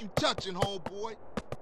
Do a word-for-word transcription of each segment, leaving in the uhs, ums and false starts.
Something touching, homeboy.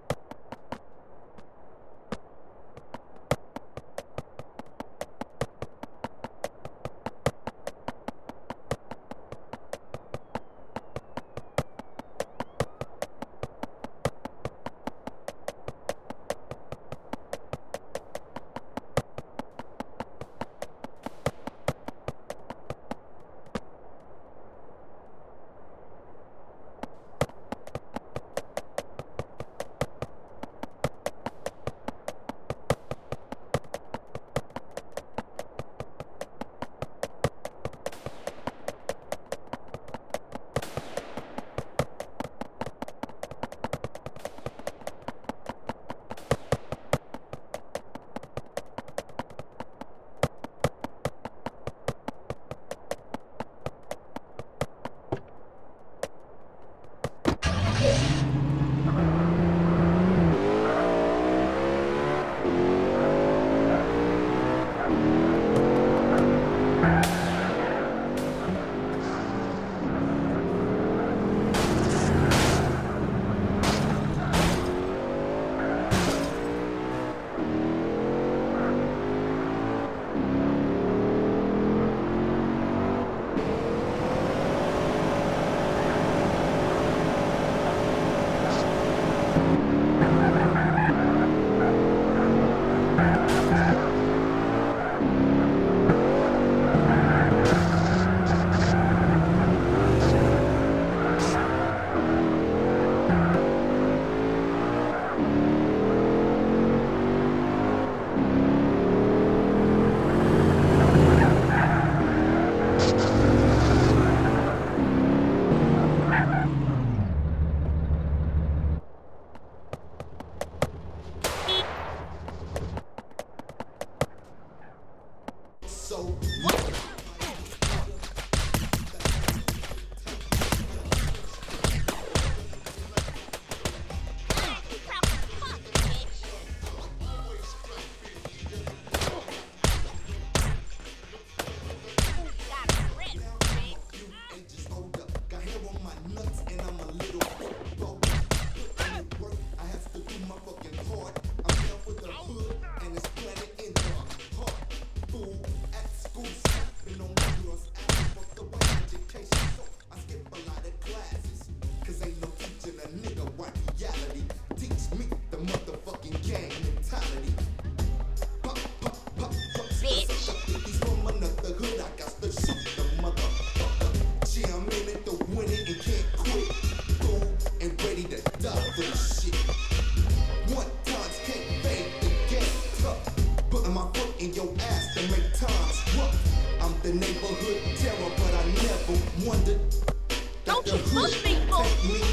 Don't you push me, fool!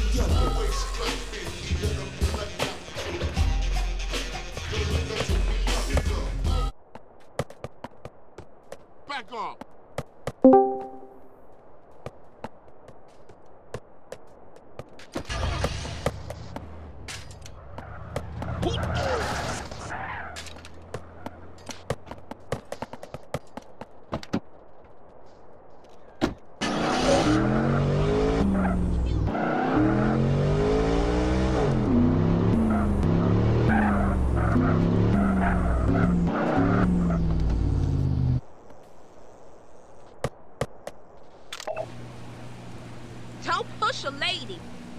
Back off! Don't push a lady.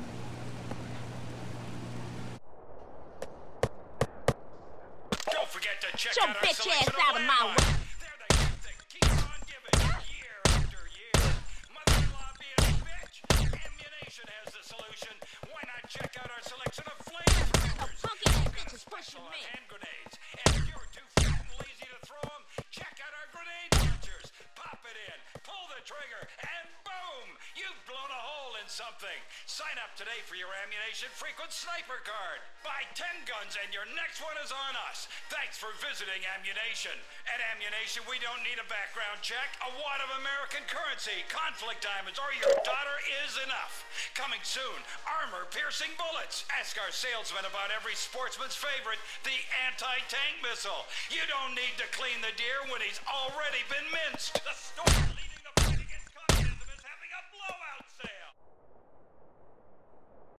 Don't forget to check Get your out our bitch selection ass out of my landmarks. way. They're the gift that keeps on giving year after year. Mother-in-law being a bitch. Ammunition has the solution. Why not check out our selection of flamethrowers? A funky ass bitch is pushing Special on me. hand grenades. And if you're too fat and lazy to throw them, check out our grenade launchers. Pop it in, pull the trigger, and boom! You've blown a hole in something. Sign up today for your Ammunition Frequent Sniper card. Buy ten guns and your next one is on us. Thanks for visiting Ammunition. At Ammunition, we don't need a background check, a wad of American currency, conflict diamonds, or your daughter is enough. Coming soon, armor-piercing bullets. Ask our salesman about every sportsman's favorite, the anti-tank missile. You don't need to clean the deer when he's already been minced.